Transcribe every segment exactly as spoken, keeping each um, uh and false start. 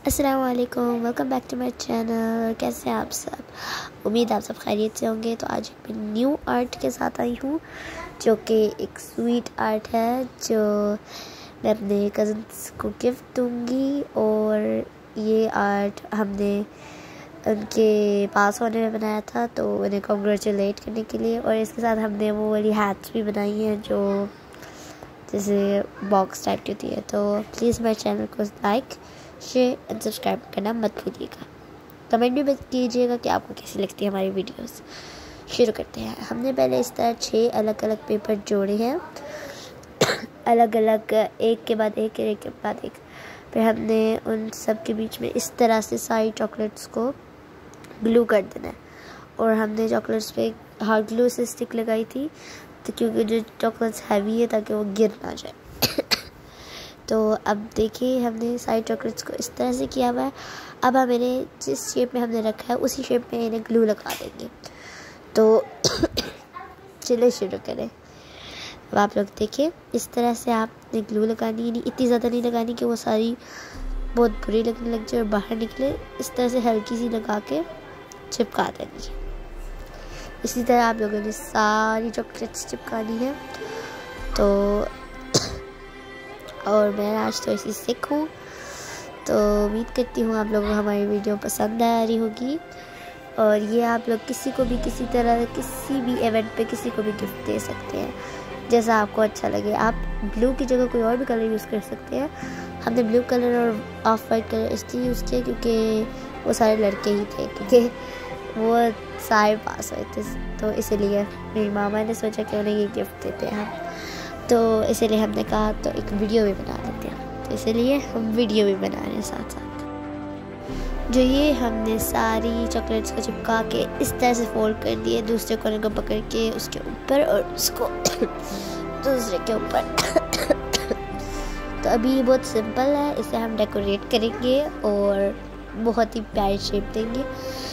अस्सलाम वालेकुम, welcome back to my channel. कैसे हैं आप सब? उम्मीद आप सब खैरियत से होंगे। तो आज मैं न्यू आर्ट के साथ आई हूँ, जो कि एक स्वीट आर्ट है जो मैं अपने कज़न्स को गिफ्ट दूँगी। और ये आर्ट हमने उनके पास होने में बनाया था, तो उन्हें कॉन्ग्रेचुलेट करने के लिए। और इसके साथ हमने वो वाली हैट्स भी बनाई हैं जो जैसे बॉक्स टाइप की होती है। तो प्लीज़ मेरे चैनल को लाइक, शेयर एंड सब्सक्राइब करना मत भूलिएगा। कमेंट भी कीजिएगा कि आपको कैसी लगती है हमारी वीडियोस। शुरू करते हैं। हमने पहले इस तरह छः अलग अलग पेपर जोड़े हैं, अलग अलग एक के बाद एक एक के बाद एक। फिर हमने उन सब के बीच में इस तरह से सारी चॉकलेट्स को ग्लू कर देना है। और हमने चॉकलेट्स पे हार्ड ग्लू से स्टिक लगाई थी, तो क्योंकि जो चॉकलेट्स हैवी है ताकि वो गिर ना जाए। तो अब देखिए, हमने सारी चॉकलेट्स को इस तरह से किया हुआ है। अब हम इन्हें जिस शेप में हमने रखा है उसी शेप में इन्हें ग्लू लगा देंगे। तो चलिए शुरू करें। अब आप लोग देखिए, इस तरह से आपने ग्लू लगानी है, नहीं इतनी ज़्यादा नहीं लगानी कि वो सारी बहुत बुरी लगने लग जाए और बाहर निकले। इस तरह से हल्की सी लगा के चिपका देनी है। इसी तरह आप लोगों ने सारी चॉकलेट्स चिपकानी है। तो और मैं आज तो इसी सिख हूँ, तो उम्मीद करती हूँ आप लोगों को हमारी वीडियो पसंद आ रही होगी। और ये आप लोग किसी को भी किसी तरह किसी भी इवेंट पे किसी को भी गिफ्ट दे सकते हैं, जैसा आपको अच्छा लगे। आप ब्लू की जगह कोई और भी कलर यूज़ कर सकते हैं। हमने ब्लू कलर और ऑफ वाइट कलर इसलिए यूज़ किया क्योंकि वो सारे लड़के ही थे, क्योंकि वो सारे पास हुए थे। तो इसीलिए मेरी मामा ने सोचा कि उन्हें ये गिफ्ट देते हैं हम, तो इसीलिए हमने कहा तो एक वीडियो भी बना देते हैं। तो इसीलिए हम वीडियो भी बना रहे हैं साथ साथ। जो ये हमने सारी चॉकलेट्स को चिपका के इस तरह से फोल्ड कर दिए, दूसरे कोने को पकड़ के उसके ऊपर और उसको दूसरे के ऊपर। तो अभी ये बहुत सिंपल है, इसे हम डेकोरेट करेंगे और बहुत ही प्यारी शेप देंगे।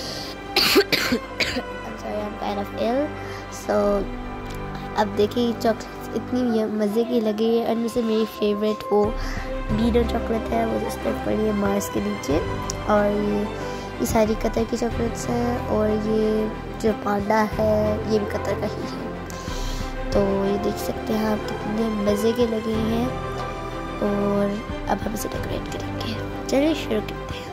sorry, I'm kind of ill. So, अब देखिए चॉकलेट्स इतनी मज़े की लगी है। उनमें से मेरी फेवरेट वो बीडो चॉकलेट है, वो जिस तरफ पड़ी है मार्स के नीचे। और ये ये सारी कतर की चॉकलेट्स हैं। और ये जो पांडा है ये भी कतर का ही है। तो ये देख सकते हैं आप कितने मज़े के लगे हैं। और अब हम इसे डेकोरेट करेंगे। चलिए शुरू करते हैं।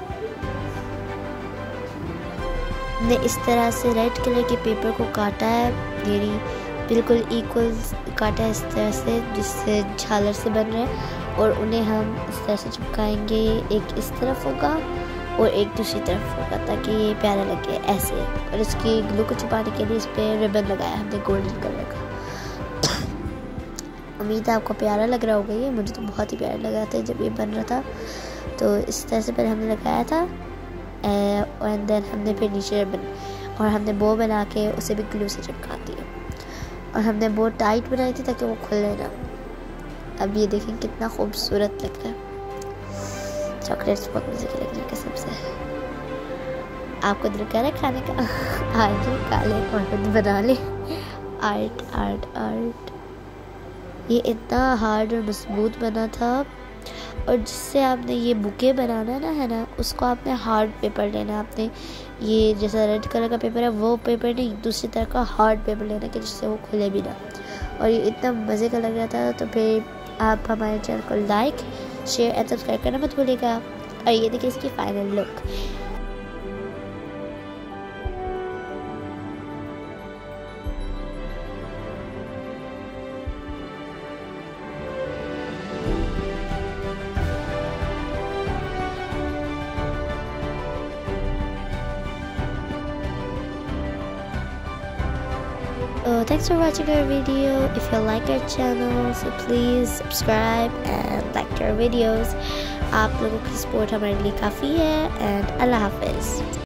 हमने इस तरह से रेड कलर के पेपर को काटा है, यानी बिल्कुल इक्वल काटा है इस तरह से, जिससे झालर से बन रहे हैं। और उन्हें हम इस तरह से चिपकाएंगे, एक इस तरफ होगा और एक दूसरी तरफ होगा, ताकि ये प्यारा लगे ऐसे। और इसकी ग्लू को छुपाने के लिए इस पर रिबन लगाया हमने गोल्डन कलर का। उम्मीद है आपको प्यारा लग रहा होगा। ये मुझे तो बहुत ही प्यारा लग रहा था जब ये बन रहा था। तो इस तरह से पहले हमने लगाया था, एंड देन हमने फिर नीचे रिबन और हमने बो बना के उसे भी ग्लू से चिपका दिया। और हमने बहुत टाइट बनाई थी ताकि वो खुले ना। अब ये देखें कितना खूबसूरत लग रहा है। चॉकलेट्स बहुत मज़े की लग रही है कसम से। आपको दिल कर रहा है खाने का? आज काले और बना ले। आर्ट आर्ट आर्ट ये इतना हार्ड और मजबूत बना था। और जिससे आपने ये बुके बनाना ना है ना, उसको आपने हार्ड पेपर लेना। आपने ये जैसा रेड कलर का पेपर है वो पेपर नहीं, दूसरी तरह का हार्ड पेपर लेना कि जिससे वो खुले भी ना। और ये इतना मज़े का लग रहा था। तो फिर आप हमारे चैनल को लाइक, शेयर एंड सब्सक्राइब करना मत भूलिएगा। और ये देखिए इसकी final look. Uh, thanks for watching our video. If you like our channel, so please subscribe and like our videos. आप लोगों की सपोर्ट हमारे लिए काफ़ी है। एंड अल्लाह हाफिज़।